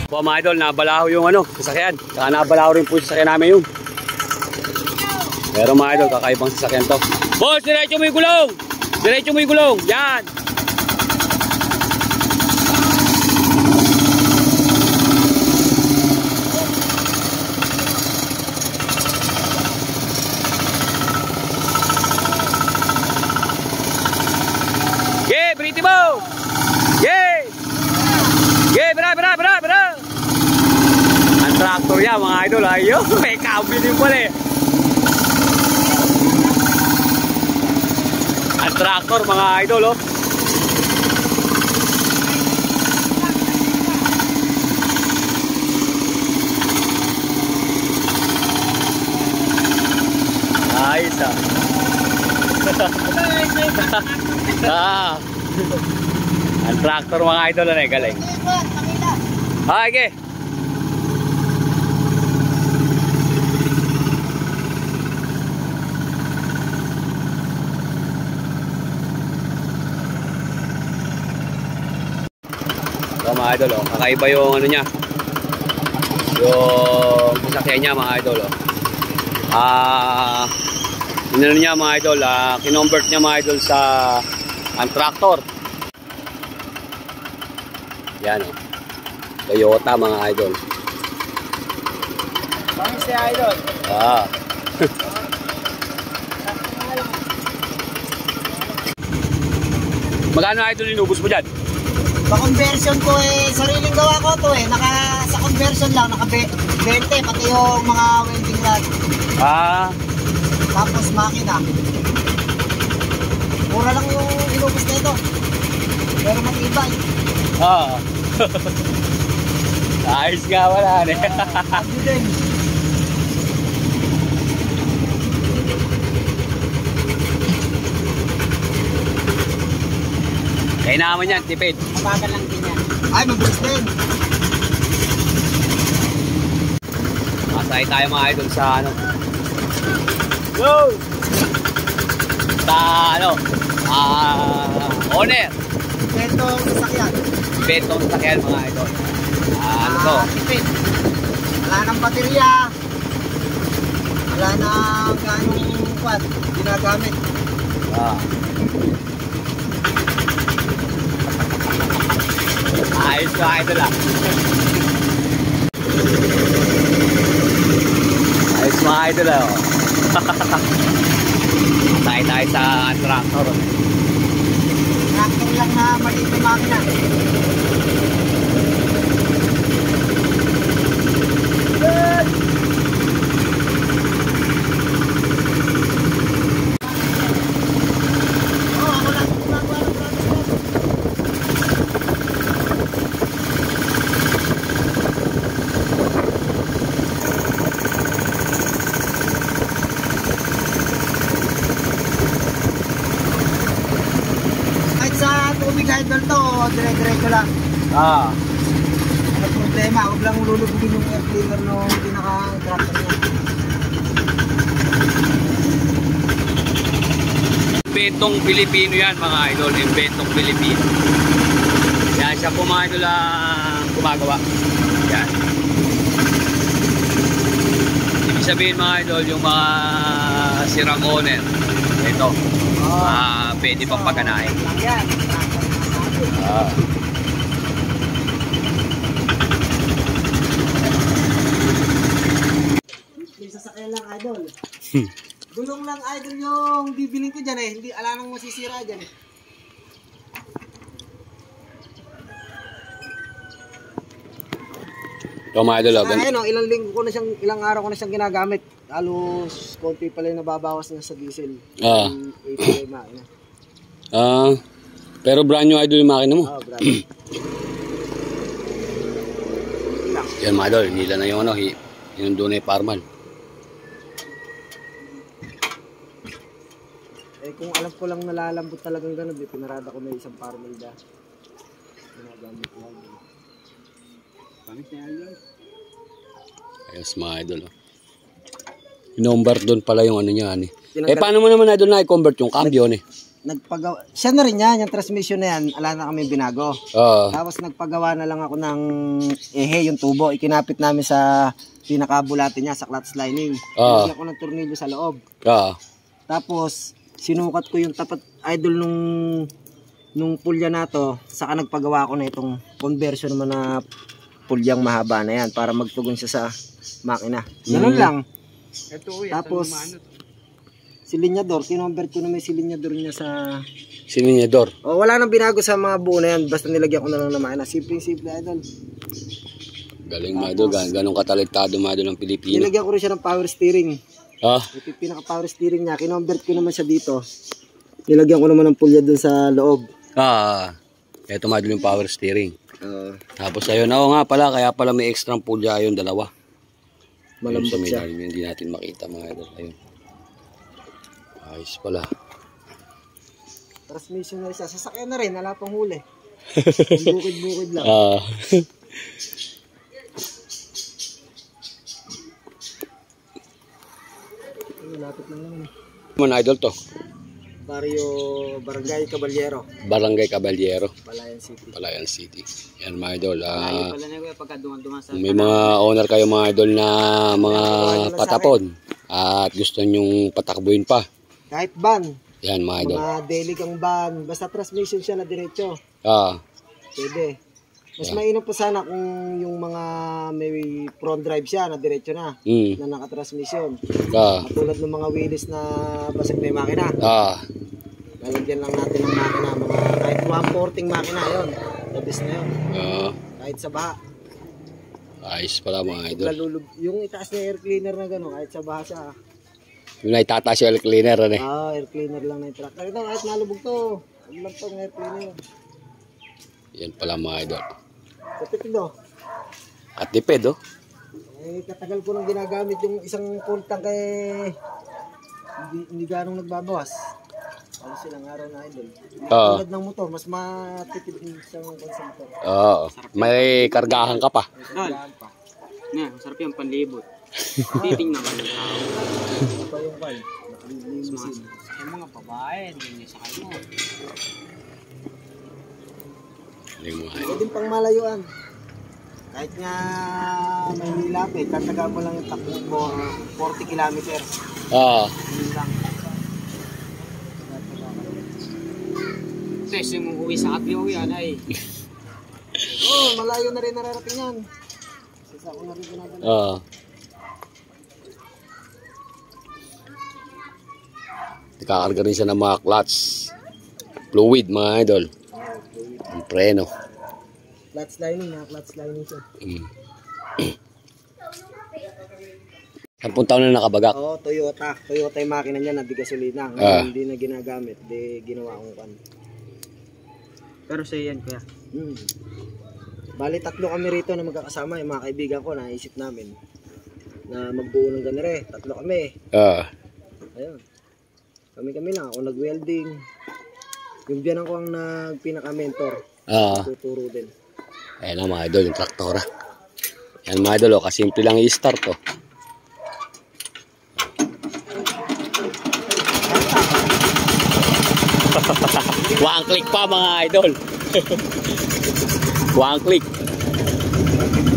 Po mga idol, nabalaho yung ano, sasakyan. Saka nabalaho rin po yung sasakyan namin yun. Pero mga idol, kakaibang sasakyan to. Boss, diretso mo yung gulong! Diretso mo yung gulong! Yan! Yeah, beriti mo! Yeah! Yeah, bra! Ang traktor yan mga idol, ayo! May cambio din pala eh. Ang traktor mga idol, oh. Ayos ah. Ang traktor mga idol, ano eh, galing. Okay. So mga idol, oh, kakaiba yung ano niya, yung sasakyan niya mga idol, oh. Inano niya mga idol, kinonvert niya mga idol sa ang tractor. Yan oh. Toyota mga idol. Bakit si idol? Magkano idol inubos mo dyan? Sa conversion ko eh, sariling gawa ko to eh. Sa conversion lang, naka 20, pati yung mga welding rod. Tapos makina. Mura lang yung inubos na ito. Pero matibay. Ayos nga wala na. Sabi din. Kaya naman yan, tipid. Mabagal lang din yan. Ay, mabilis din. Masay tayo mga idol sa ano. Go! Sa ano, owner. Betong sasakyan. Betong sasakyan mga idol. Ano to? Tipid. Wala nang baterya. Wala nang ganong quad. Ginagamit. Ayos mga idol ah. Ayos mga idol ah. Tayo sa tractor. Tractor lang na maliit na makina. Idol to, dire-diretso lang. Ano problema, huwag lang lulubugin yung air cleaner nung pinaka-tractor niya. Inventong Pilipino yan mga idol, inventong Pilipino. Yan siya po mga idol ang gumagawa. Yan. Ibig sabihin mga idol, yung mga sirang owner, ito, pwede pang paganahin. Yan. Yung sasakyan lang idol. Gulong lang idol yung bibiling ko dyan eh. Hindi, ala nang masisira dyan eh. Ito mga idol, ayun, ilang araw ko na siyang ginagamit. Halos konti pala yung nababawas na sa diesel. Pero brand new idol yung makina mo. Brand new. Yan mga idol, nila na yung ano, yung doon ay parmal. Eh kung alam ko lang nalalambot talagang ganun, pinarada ko na isang parmal da. Ginagamit lang. Pangit na idol. Ayos mga idol. Inombar doon pala yung ano niya. Paano mo naman idol na i-convert yung cambio? siya na rin yan, yung transmission na yan, ala na kami binago. Tapos nagpagawa na lang ako ng ehe, yung tubo, ikinapit namin sa pinakabulate niya, sa clutch lining. Nilagyan ko ng tornilyo sa loob. Tapos, sinukat ko yung tapat idol nung pulya na to, saka nagpagawa ko na itong conversion naman na pulyang mahaba na yan para magtugon siya sa makina. Ganun lang. Tapos, silinyador, kinonvert ko na may silinyador niya sa... Silinyador? O, wala nang binago sa mga buo na yan, basta nilagyan ko na lang na makina. Simple idol. Galing mga idol, ganun kataligtado mga idol ng Pilipino. Nilagyan ko rin siya ng power steering. Ito pinaka power steering niya, kinonvert ko naman siya dito. Nilagyan ko naman ng pulya dun sa loob. Ito mga idol yung power steering. Tapos ayun, nga pala, kaya pala may extra pulya yung dalawa. Malambot siya. Hindi natin makita mga idol. Ayun. Ayos pala. Transmission na rin siya. Sasakyan na rin, wala pang huli. Bukid-bukid lang. Lapit lang naman. Ano idol to? Barangay Caballero. Barangay Caballero. Palayan City. Yan mga idol. May mga owner kayo mga idol na mga patapon. At gusto nyong patakbuhin pa. Kahit van. Yan mga idol. Mga deligang van. Basta transmission siya na diretso. Pwede. Mas mainam pa sana kung yung mga may front drive siya na diretso na. Na nakatransmission. Katulad ng mga wheelies na basag na yung makina. Lalagyan lang natin ng makina. Mga kahit 140 makina yun. Labis na yun. Kahit sa baha. Ayos pala mga idol. Yung itaas na air cleaner na gano'n, kahit sa baha siya. Yung naitataas yung air cleaner, ano eh? Air cleaner lang na yung truck. Kahit nalubog to, huwag lang itong air cleaner. Yan pala mga idol. Katipid o. Katipid o. Katagal ko nang ginagamit yung isang full tank hindi ganong nagbabawas. Ano silang araw na idol. Tulad ng motor, mas matipid yung isang motor. May kargahan ka pa. Masarap yung panlibot. Titingnan mo yung tao. Ito yung valve. Yung mga babae, hindi sa kayo. Pwede pang malayuan. Kahit nga may nilapit, tataga mo lang yung takbo mo 40 kilometer. Yun lang. Test yung uwi sa Kapyo yan ay. Malayo na rin nararating yan. Sasa ko na rin ginagawa. Nakakarga rin siya ng mga clutch fluid mga idol. Ang preno. Clutch lining siya. 10 taon na nakabagak. Toyota yung makina niya na di gasolina. Ngayon hindi na ginagamit, di ginawa akong kan. Pero sa yan kuya. Bali 3 kami rito na magkakasama, yung mga kaibigan ko, naisip namin na magbuo ng ganere. 3 kami. Ayun. Kami lang, ako nag-welding. Yung biyanan ko ang pinaka-mentor. Tuturo din. Ayan na mga idol, yung traktora. Yan mga idol, kasimple lang i-start to. One click pa mga idol. One click.